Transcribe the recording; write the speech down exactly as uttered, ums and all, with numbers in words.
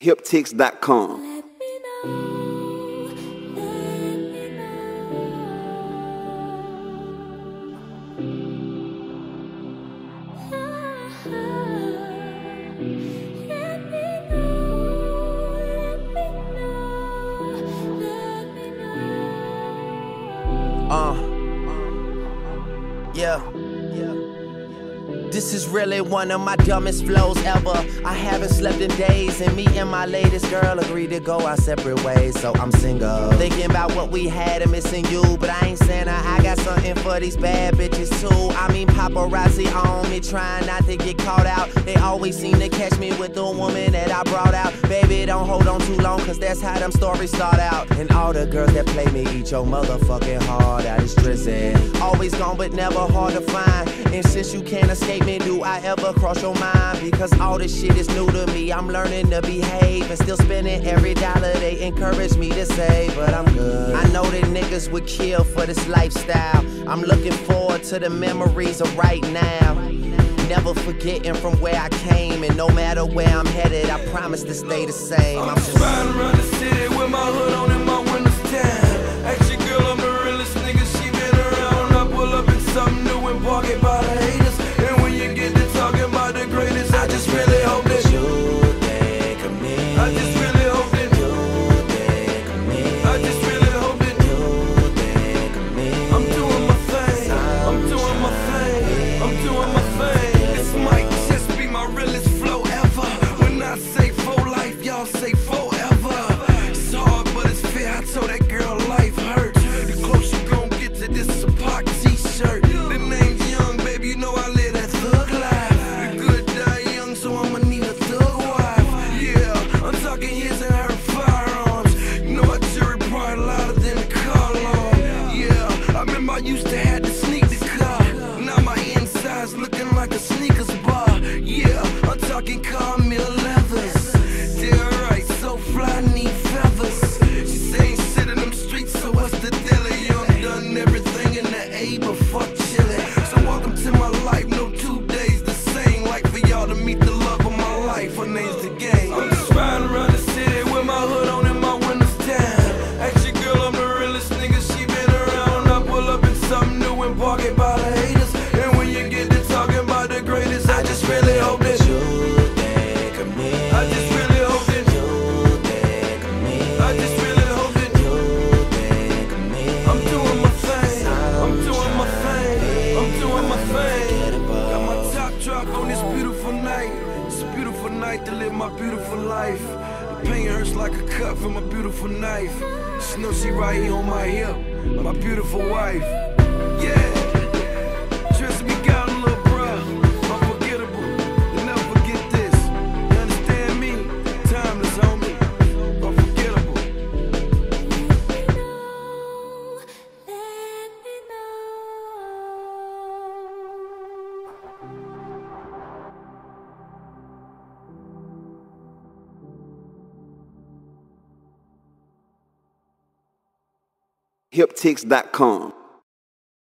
Hiptix dot com. Let me know, let me know. Ah, let me know, let me know, let me know. Uh, yeah. This is really one of my dumbest flows ever. I haven't slept in days, and me and my latest girl agreed to go our separate ways, so I'm single. Thinking about what we had and missing you, but I ain't saying I got something for these bad bitches too. I mean paparazzi on me, trying not to get caught out. They always seem to catch me with the woman that I brought out. Baby, don't hold on too long, cause that's how them stories start out. And all the girls that play me eat your motherfucking heart out. It's Drizzy. Always gone but never hard to find. And since you can't escape me, do I ever cross your mind? Because all this shit is new to me. I'm learning to behave and still spending every dollar they encourage me to save. But I'm good. I know that niggas would kill for this lifestyle. I'm looking forward to the memories of right now. Never forgetting from where I came, and no matter where I'm headed, I promise to stay the same. I'm, I'm just riding around the city with my hood on and my windows down. Ask your girl, I'm the realest nigga she been around. I pull up in something new and park it by the haters. And when you get to talking about the greatest, I just really hope that you think of me. I just really hope that you think of me. I just really hope that you think of me. I'm doing my thing. I'm doing my thing. I'm doing my thing. This might just be my realest flow ever. When I say for life, y'all say forever. It's hard, but it's fair. I told that girl life hurt. The closer you gon' get to this, a Pac t-shirt. The name's Young, baby, you know I live that thug life. The good die young, so I'ma need a thug wife. Yeah, I'm talking his and her firearms. You know my jury probably louder than the car alarm. Yeah, I remember I used to have to sneak the car. Now my inside's looking like a sneakers bar. Yeah, I'm talking Carmel leathers. They're right, so fly, need feathers. She say ain't sit in them streets, so what's the deal? You done everything in the A, but fuck chillin'. So welcome to my life, no two days the same. Like for y'all to meet the love of my life, her name's the game. I'm just riding around the city with my hood on and my windows down. Ask your girl, I'm the realest nigga she been around. I pull up in something new and park it by the haters. And when you get to talking about the greatest, I just really hope that you think of me. I just really hope that you think of me. I just really hope that you think of me. I'm doing my thing. I'm doing my thing. I'm doing my thing. Got my top drop on this beautiful night. It's a beautiful night to live my beautiful life. The pain hurts like a cut from a beautiful knife. She knows she right here on my hip. My beautiful wife. Yeah. Trust me, got a little bruh. Unforgettable. You never forget this. You understand me? Timeless, homie. Unforgettable. Let me know. Hiptix dot com.